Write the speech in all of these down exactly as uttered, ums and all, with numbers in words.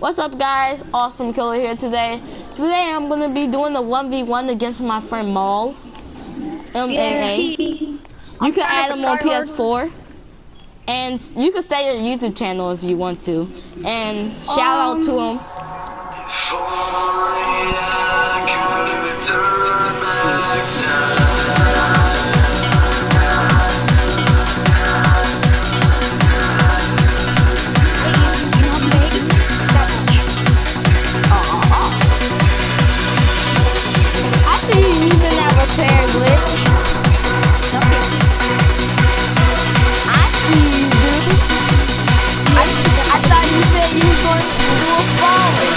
What's up, guys? Awesome Killer here today. Today I'm gonna be doing the one v one against my friend Maul. M A A. You can add him on P S four. And you can say your YouTube channel if you want to. And shout um, out to him. I see you using that repair glitch. I see you, dude. I, I thought you said you were going to do a forward.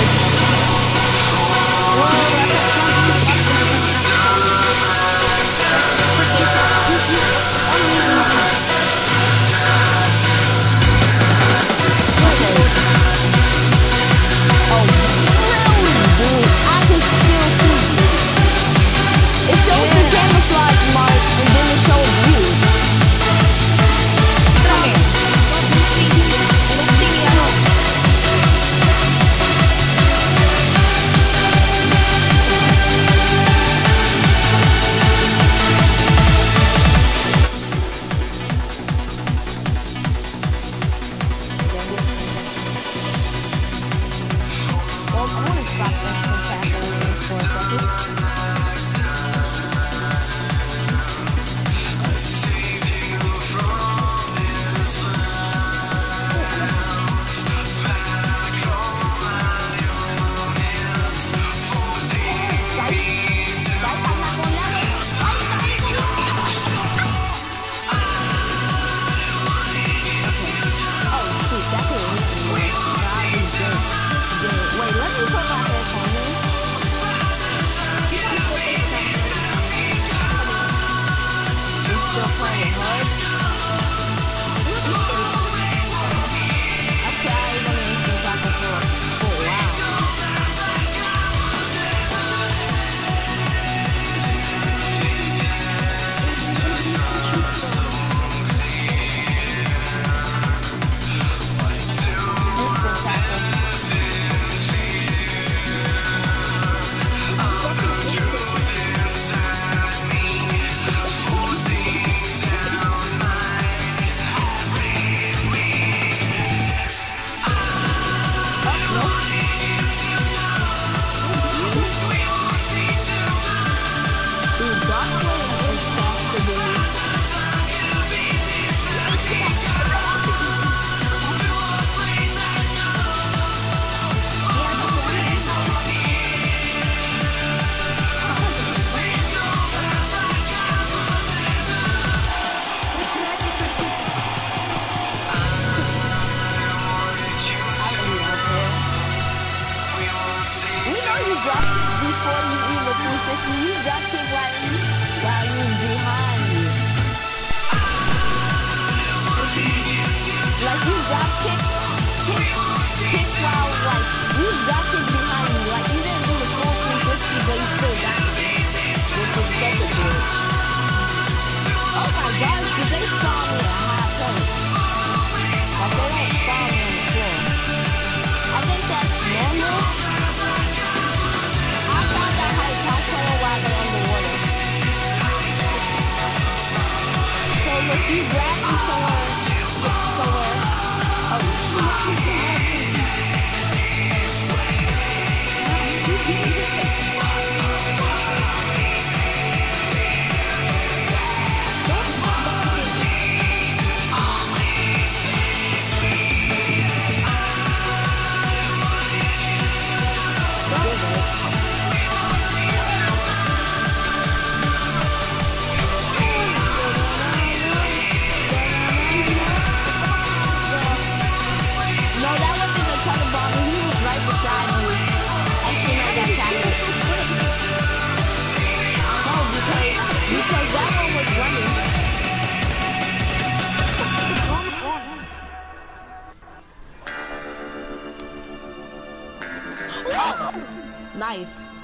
Nice.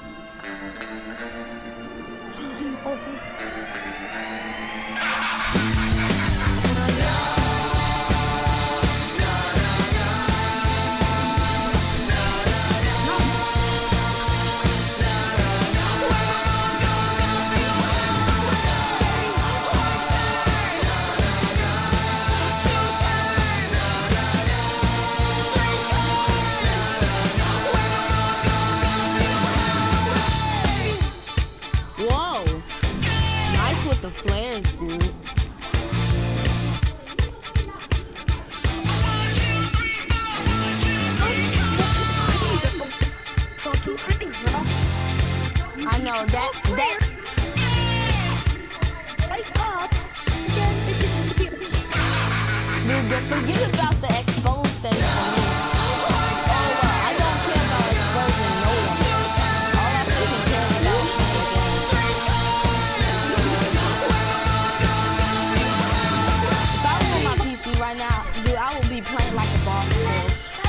be playing like a boss still.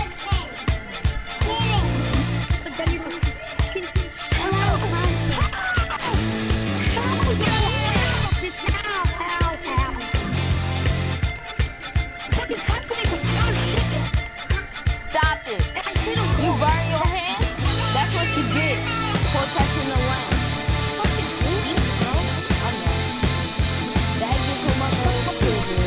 Stop it. You burn your hand? That's what you get for touching the lamp. That gets him under the trigger.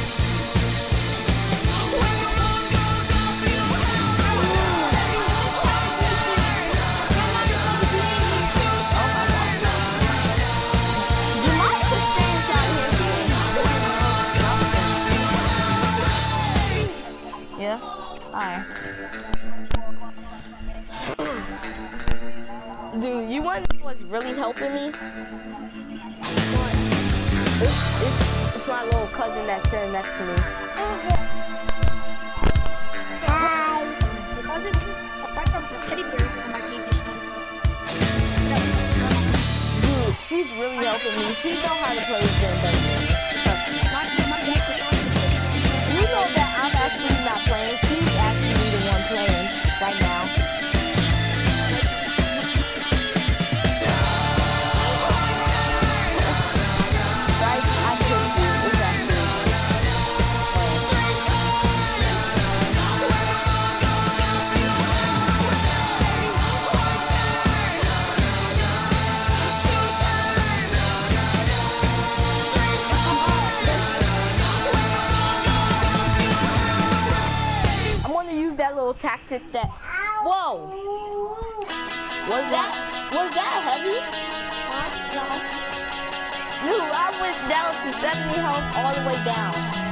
Yeah? Alright. Dude, you want to know what's really helping me? It's, it's, it's my little cousin that's sitting next to me. Hi. Dude, she's really helping me. She knows how to play this game better than me. You know that I'm actually not playing. She's actually the one playing right now. Right? I could do exactly. That little tactic that, whoa, was that, was that heavy? Dude, I went down to seventy health all the way down.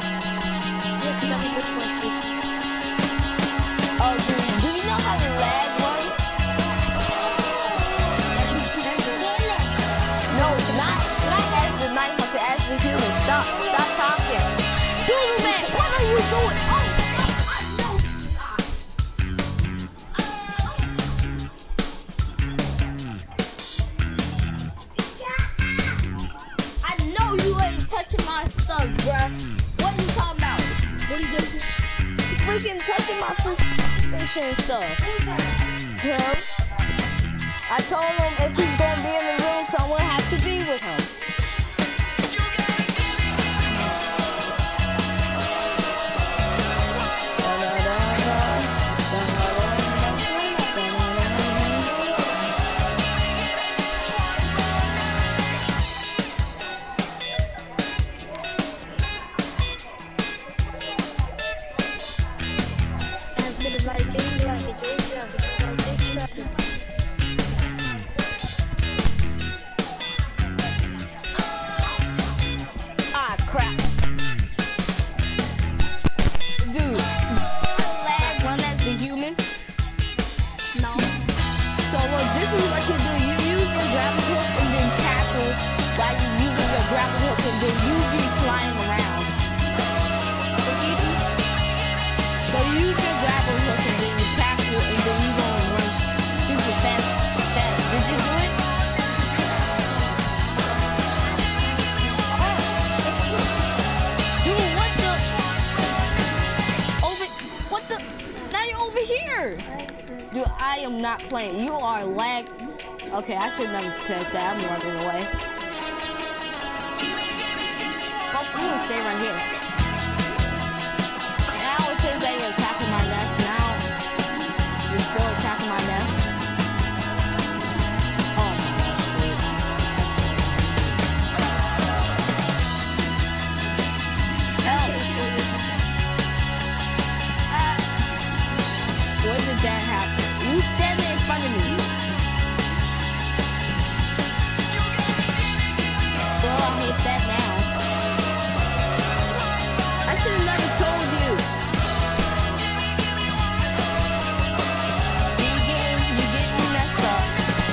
Oh, dude, do you know how to lag run? No, not, not as the night hunter, as the human. Stop, stop talking. Dude, man, what are you doing? Oh. Bruh, what are you talking about? What are you doing? Freaking touching my PlayStation and stuff. Him? I told him if he's gonna be in the room, someone has to be with him. Ah, crap. Dude, lag run as the human? No. So look, this is what you do. You use your grapple hook and then tackle while you're using your grapple hook and then you be flying around. So you use your grapple hook and then you tackle and then you gonna run super fast, fast. Did you do it? Dude, what the? Over, what the? Now you're over here. Dude, I am not playing. You are lag. Okay, I should never said that. I'm running away. Oh, I'm gonna stay right here. Now it says that you're attacking my nest. Now you're still attacking my nest. Oh my gosh, dude. That's so Help! Uh, when did that happen? You standing in front of me. Well, I hate that now. I should have never told you. See, you get, you get me messed up.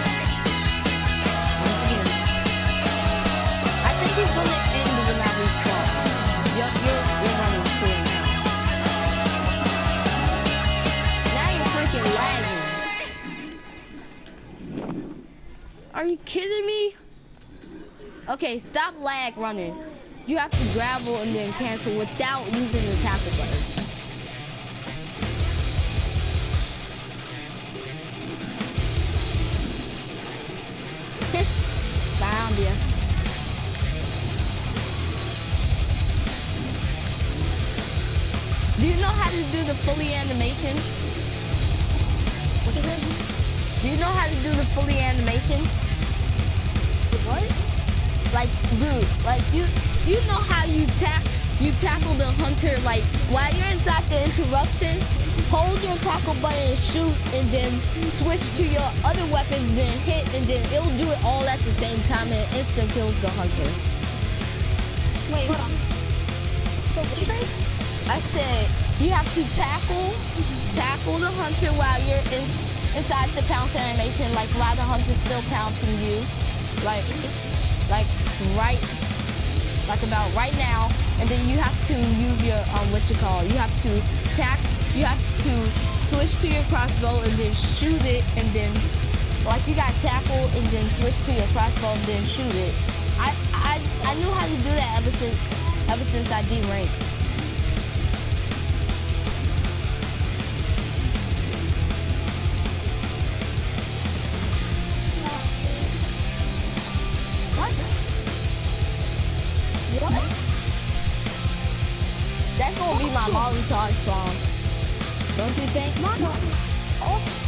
Once again. I think it's gonna end when I respawn. Yup, you're, you're running through now. Now you're freaking lagging. Are you kidding me? Okay, stop lag running. You have to grapple and then cancel without using the tackle button. know how to do the fully animation? What is it? Do you know how to do the fully animation? What? Like, dude, like you, you know how you tack, you tackle the hunter. Like while you're inside the interruption, hold your tackle button and shoot, and then switch to your other weapon, then hit, and then it'll do it all at the same time, and it instant kills the hunter. Wait, hold on. So what did you say? I said you have to tackle, tackle the hunter while you're in, inside the pounce animation, like while the hunter's still pouncing you, like, like right, like about right now, and then you have to use your um what you call, you have to tack, you have to switch to your crossbow and then shoot it, and then like you got tackle and then switch to your crossbow and then shoot it. I I I knew how to do that ever since ever since I did rank. That's gonna be my Molly Todd song. Don't you think? No, no. Oh.